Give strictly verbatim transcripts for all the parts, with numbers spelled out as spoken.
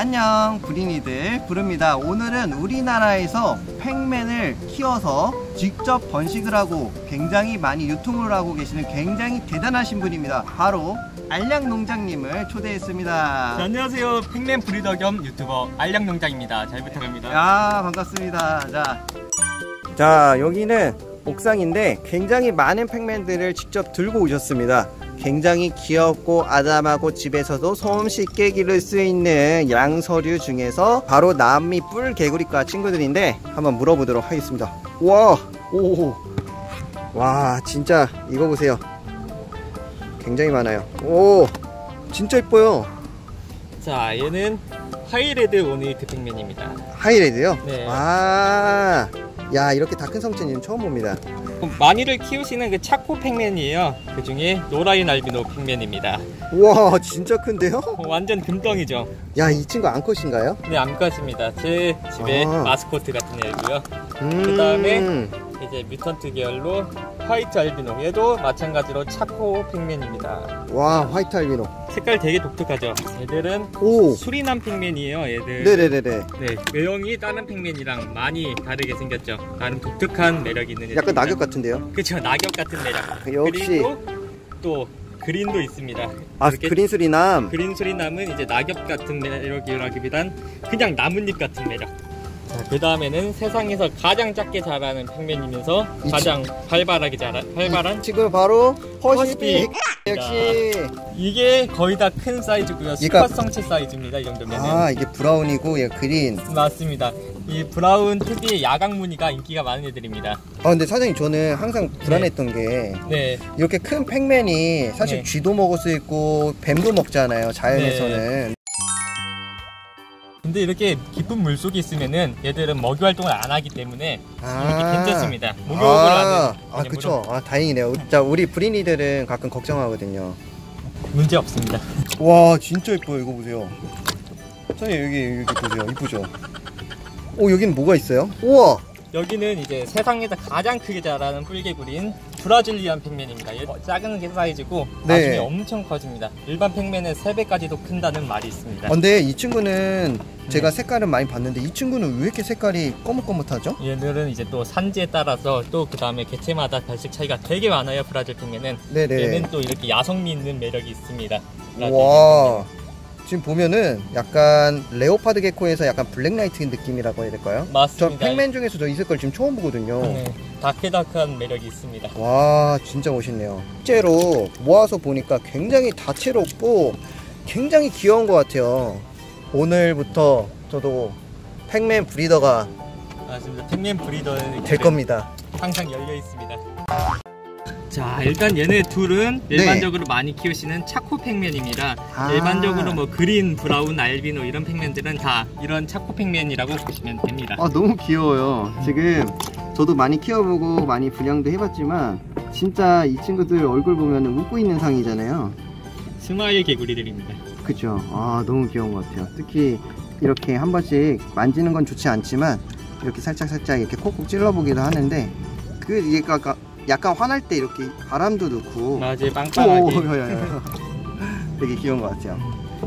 안녕 브린이들 부릅니다. 오늘은 우리나라에서 팩맨을 키워서 직접 번식을 하고 굉장히 많이 유통을 하고 계시는 굉장히 대단하신 분입니다. 바로 알량농장님을 초대했습니다. 네, 안녕하세요. 팩맨 브리더 겸 유튜버 알량농장입니다. 잘 부탁합니다. 야, 반갑습니다. 자, 자 여기는 옥상인데 굉장히 많은 팩맨들을 직접 들고 오셨습니다. 굉장히 귀엽고 아담하고 집에서도 손쉽게 기를 수 있는 양서류 중에서 바로 남미 뿔 개구리과 친구들인데 한번 물어보도록 하겠습니다. 와, 오, 와, 진짜 이거 보세요. 굉장히 많아요. 오, 진짜 이뻐요. 자, 얘는 하이레드 오네이트 팩맨입니다. 하이레드요? 네. 아, 야, 이렇게 다 큰 성체는 처음 봅니다. 많이를 키우시는 그 차코 팩맨이에요. 그 중에 노라인 알비노 팩맨입니다. 우와, 진짜 큰데요? 완전 금덩이죠. 야, 이 친구 암컷인가요? 네, 암컷입니다. 제 집의 아. 마스코트 같은 애고요. 음. 그 다음에 이제 뮤턴트 계열로 화이트 알비노, 얘도 마찬가지로 차코 팩맨입니다. 와, 화이트 알비노. 색깔 되게 독특하죠. 얘들은 오, 수리남 팩맨이에요. 얘들. 네네네네. 네, 외형이 다른 팩맨이랑 많이 다르게 생겼죠. 나름 독특한 매력이 있는 애들. 약간 낙엽 같은데요? 그쵸, 낙엽 같은 매력. 역시. 그리고 또 그린도 있습니다. 아, 그린 수리남. 그린 수리남은 이제 낙엽 같은 매력이라기보단 그냥 나뭇잎 같은 매력. 자, 그 다음에는 세상에서 가장 작게 자라는 팩맨이면서 가장 활발하게 자라, 활발한 지금 바로 퍼시픽. 퍼시픽. 역시. 이게 거의 다 큰 사이즈고요. 얘가- 수컷 성체 사이즈입니다. 이 정도면. 아, 이게 브라운이고 얘 그린. 맞습니다. 이 브라운 특유의 야광 무늬가 인기가 많은 애들입니다. 아, 근데 사장님, 저는 항상 불안했던 게 네. 이렇게 큰 팩맨이 사실 네. 쥐도 먹을 수 있고 뱀도 먹잖아요, 자연에서는. 근데 이렇게 깊은 물 속에 있으면은 얘들은 먹이 활동을 안 하기 때문에 아. 이렇게 괜찮습니다. 목욕을 아, 하는. 아, 그쵸. 아, 다행이네요. 자, 우리 브린이들은 가끔 걱정하거든요. 문제 없습니다. 와, 진짜 예뻐요. 이거 보세요. 사장님, 여기, 여기 보세요. 이쁘죠? 오, 여기는 뭐가 있어요? 우와! 여기는 이제 세상에서 가장 크게 자라는 뿔개구리인 브라질리안 팩맨입니다. 얘 작은 게 사이즈고 네. 나중에 엄청 커집니다. 일반 팩맨의 세 배까지도 큰다는 말이 있습니다. 아, 근데 이 친구는 제가 네. 색깔은 많이 봤는데 이 친구는 왜 이렇게 색깔이 거뭇거뭇하죠? 얘들은 이제 또 산지에 따라서 또 그 다음에 개체마다 발색 차이가 되게 많아요. 브라질 팩맨은. 네네. 얘는 또 이렇게 야성미 있는 매력이 있습니다. 브라질 와, 지금 보면은 약간 레오파드 게코에서 약간 블랙라이트 느낌이라고 해야 될까요? 맞습니다. 저 팩맨 중에서 저 이 색깔 지금 처음 보거든요. 네, 다크다크한 매력이 있습니다. 와, 진짜 멋있네요. 실제로 모아서 보니까 굉장히 다채롭고 굉장히 귀여운 것 같아요. 오늘부터 저도 팩맨 브리더가 맞습니다. 팩맨 브리더는 될 겁니다. 항상 열려 있습니다. 자, 일단 얘네 둘은 네. 일반적으로 많이 키우시는 차코 팩맨입니다. 아. 일반적으로 뭐 그린, 브라운, 알비노 이런 팩맨들은 다 이런 차코 팩맨이라고 보시면 됩니다. 아, 너무 귀여워요. 지금 저도 많이 키워보고 많이 분양도 해봤지만 진짜 이 친구들 얼굴 보면 웃고 있는 상이잖아요. 스마일 개구리들입니다. 그죠? 아, 너무 귀여운 것 같아요. 특히 이렇게 한 번씩 만지는 건 좋지 않지만 이렇게 살짝살짝 이렇게 콕콕 찔러보기도 하는데 그 얘가 약간 화날 때 이렇게 바람도 넣고 맞아요, 빵빵하게. 오, 야, 야, 야. 되게 귀여운 것 같아요.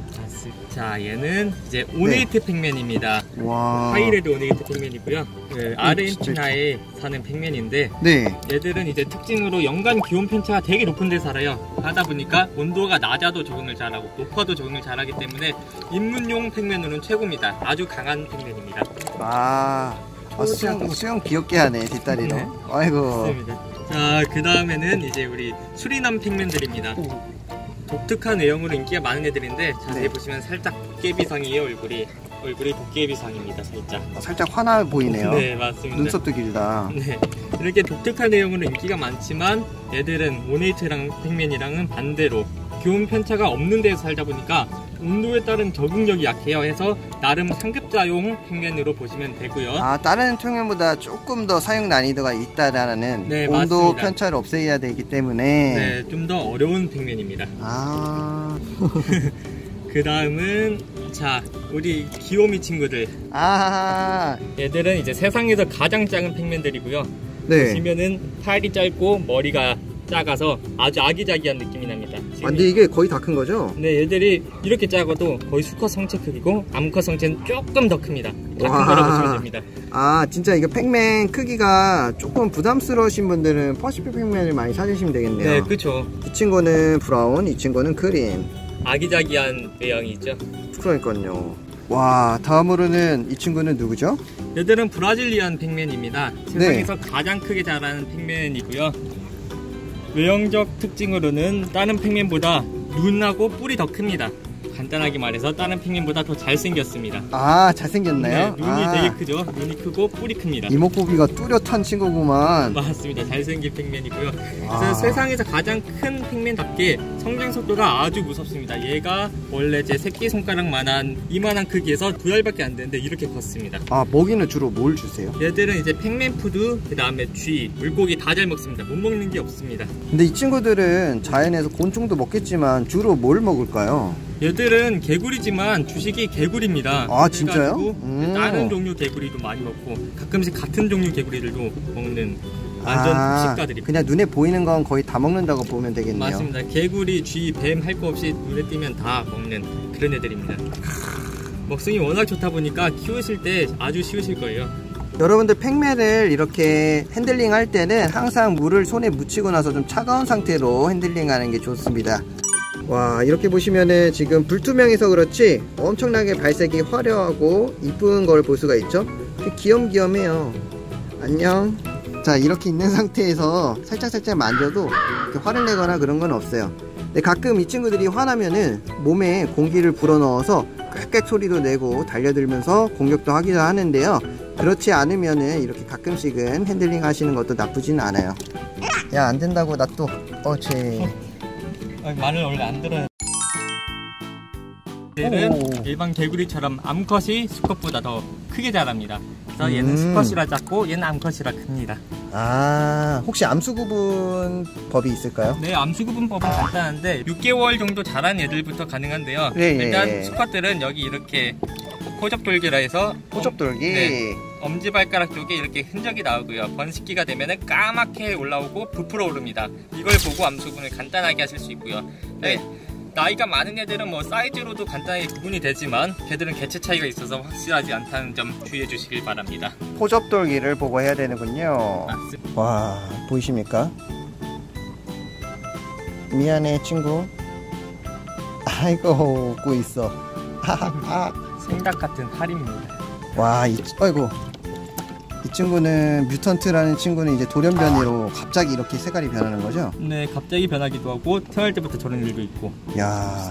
자, 얘는 이제 오네이트 팩맨입니다. 와. 하이레드 오네이트 팩맨이고요. 그 아르헨티나에 사는 팩맨인데 네. 얘들은 이제 특징으로 연간 기온 편차가 되게 높은 데 살아요. 하다 보니까 온도가 낮아도 적응을 잘하고 높아도 적응을 잘하기 때문에 입문용 팩맨으로는 최고입니다. 아주 강한 팩맨입니다. 아, 아 수영, 수영 귀엽게 하네, 뒷다리로. 네. 아이고. 맞습니다. 자, 그 다음에는 이제 우리 수리남 팩맨들입니다. 독특한 외형으로 인기가 많은 애들인데 자세히 네. 보시면 살짝 도깨비상이에요. 얼굴이 얼굴이 도깨비상입니다. 살짝. 어, 살짝 화나 보이네요. 네, 맞습니다. 눈썹도 길다. 네, 이렇게 독특한 내용으로 인기가 많지만 얘들은 오네이트랑 팩맨이랑은 반대로 기온 편차가 없는 데서 살다 보니까 온도에 따른 적응력이 약해요. 해서 나름 상급자용 팩맨으로 보시면 되고요. 아, 다른 팩맨보다 조금 더 사용 난이도가 있다라는 네, 온도 맞습니다. 편차를 없애야 되기 때문에. 네, 좀 더 어려운 팩맨입니다. 아. 그 다음은 자, 우리 귀요미 친구들. 아. 얘들은 이제 세상에서 가장 작은 팩맨들이고요. 네. 보시면은 팔이 짧고 머리가 작아서 아주 아기자기한 느낌이 납니다. 아, 근데 이게 거의 다 큰 거죠? 네, 얘들이 이렇게 작아도 거의 수컷 성체 크기고 암컷 성체는 조금 더 큽니다. 다 큰 거라고 보시면 됩니다. 아, 진짜 이거 팩맨 크기가 조금 부담스러우신 분들은 퍼시픽 팩맨을 많이 찾으시면 되겠네요. 네, 그쵸. 이 친구는 브라운, 이 친구는 크림. 아기자기한 외형이 있죠. 그러니까요. 와, 다음으로는 이 친구는 누구죠? 얘들은 브라질리안 팩맨입니다. 세상에서 네. 가장 크게 자라는 팩맨이고요. 외형적 특징으로는 다른 팩맨보다 눈하고 뿔이 더 큽니다. 간단하게 말해서 다른 팩맨보다 더 잘생겼습니다. 아, 잘생겼나요? 네, 눈이 아. 되게 크죠. 눈이 크고 뿔이 큽니다. 이목구비가 뚜렷한 친구구만. 맞습니다. 잘생긴 팩맨이고요. 아. 그래서 세상에서 가장 큰 팩맨답게 성장 속도가 아주 무섭습니다. 얘가 원래 제 새끼손가락만한 이만한 크기에서 두 알밖에 안 되는데 이렇게 컸습니다. 아, 먹이는 주로 뭘 주세요? 얘들은 이제 팩맨 푸드, 그 다음에 쥐, 물고기 다 잘 먹습니다. 못 먹는 게 없습니다. 근데 이 친구들은 자연에서 곤충도 먹겠지만 주로 뭘 먹을까요? 얘들은 개구리지만 주식이 개구리입니다. 아, 진짜요? 음. 다른 종류 개구리도 많이 먹고 가끔씩 같은 종류 개구리들도 먹는 완전 아, 식가들입니다. 그냥 눈에 보이는 건 거의 다 먹는다고 보면 되겠네요. 맞습니다. 개구리, 쥐, 뱀 할 거 없이 눈에 띄면 다 먹는 그런 애들입니다. 먹성이 워낙 좋다 보니까 키우실 때 아주 쉬우실 거예요. 여러분들 팩맨을 이렇게 핸들링 할 때는 항상 물을 손에 묻히고 나서 좀 차가운 상태로 핸들링 하는 게 좋습니다. 와, 이렇게 보시면은 지금 불투명해서 그렇지 엄청나게 발색이 화려하고 이쁜 걸 볼 수가 있죠. 귀염귀염해요. 안녕. 자, 이렇게 있는 상태에서 살짝살짝 만져도 이렇게 화를 내거나 그런 건 없어요. 근데 가끔 이 친구들이 화나면은 몸에 공기를 불어넣어서 꽥꽥 소리도 내고 달려들면서 공격도 하기도 하는데요. 그렇지 않으면은 이렇게 가끔씩은 핸들링 하시는 것도 나쁘진 않아요. 야, 안 된다고 나 또 어채 말을 원래 안 들어요. 얘는 일반 개구리처럼 암컷이 수컷보다 더 크게 자랍니다. 그래서 얘는 음. 수컷이라 작고 얘는 암컷이라 큽니다. 아, 혹시 암수 구분 법이 있을까요? 네, 암수 구분법은 간단한데 육 개월 정도 자란 애들부터 가능한데요. 네, 일단 네. 수컷들은 여기 이렇게 포접돌기라 해서 포접돌기. 네, 엄지발가락 쪽에 이렇게 흔적이 나오고요. 번식기가 되면 까맣게 올라오고 부풀어 오릅니다. 이걸 보고 암수분을 간단하게 하실 수 있고요. 네, 나이가 많은 애들은 뭐 사이즈로도 간단하게 구분이 되지만 걔들은 개체 차이가 있어서 확실하지 않다는 점 주의해 주시길 바랍니다. 포접돌기를 보고 해야 되는군요. 맞습니다. 와, 보이십니까? 미안해 친구. 아이고, 웃고 있어. 생닭 같은 할입니다. 와, 이, 아이고, 이 친구는 뮤턴트라는 친구는 이제 돌연변이로 갑자기 이렇게 색깔이 변하는 거죠? 네, 갑자기 변하기도 하고 태어날 때부터 저런 일도 있고. 야,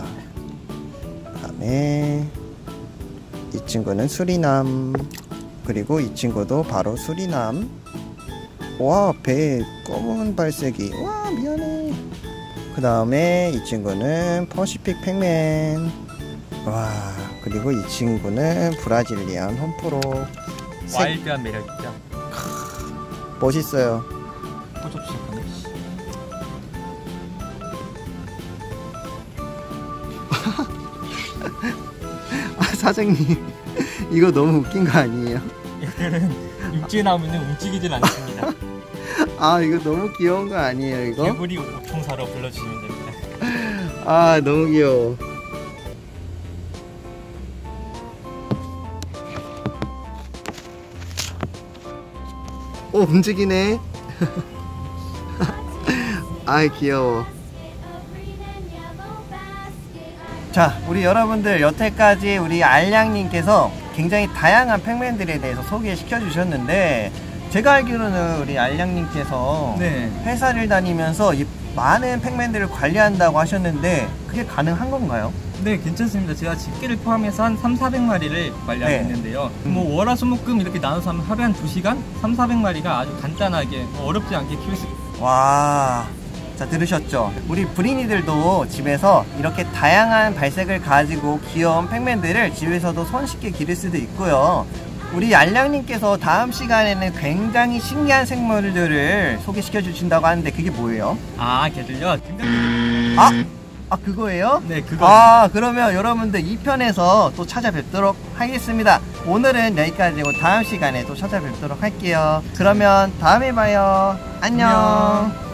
그다음에 이 친구는 수리남. 그리고 이 친구도 바로 수리남. 와, 배 검은 발색이. 와, 미안해. 그 다음에 이 친구는 퍼시픽 팩맨. 와, 그리고 이 친구는 브라질리안 홈프로. 와일드한 매력이죠. 멋있어요. 포접 시작하네. 아, 사장님, 이거 너무 웃긴 거 아니에요? 얘들은 육지에 나오면 움직이질 않습니다. 아, 이거 너무 귀여운 거 아니에요, 이거? 개구리 옥통사로 불러주시면 됩니다. 아, 너무 귀여워. 오, 움직이네. 아이, 귀여워. 자, 우리 여러분들 여태까지 우리 알량님께서 굉장히 다양한 팩맨들에 대해서 소개시켜 주셨는데, 제가 알기로는 우리 알량님께서 네. 회사를 다니면서 이 많은 팩맨들을 관리한다고 하셨는데 그게 가능한 건가요? 네, 괜찮습니다. 제가 집게를 포함해서 한 삼사백 마리를 관리하고 네. 있는데요. 뭐 월화수목금 이렇게 나눠서 하면 하루에 한 두 시간? 삼사백 마리가 아주 간단하게 어렵지 않게 키울 수 있습니다. 와, 자, 들으셨죠? 우리 브리니들도 집에서 이렇게 다양한 발색을 가지고 귀여운 팩맨들을 집에서도 손쉽게 기를 수도 있고요. 우리 알량님께서 다음 시간에는 굉장히 신기한 생물들을 소개시켜 주신다고 하는데 그게 뭐예요? 아, 걔들요? 아! 아, 그거예요? 네, 그거. 아, 그러면 여러분들 이 편에서 또 찾아뵙도록 하겠습니다. 오늘은 여기까지고 다음 시간에 또 찾아뵙도록 할게요. 그러면 다음에 봐요. 안녕. 안녕.